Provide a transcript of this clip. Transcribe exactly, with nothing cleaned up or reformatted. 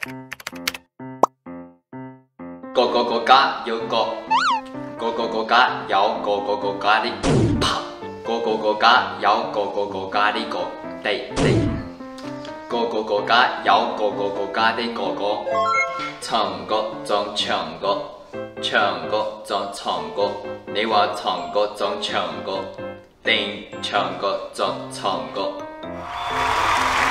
各个国家有各各个国家有各个国家的啪，各个国家有各个国家的各对对，各个国家有各个国家的各个。唱歌装唱歌，唱歌装唱歌。你话唱歌装唱歌，定唱歌装唱歌。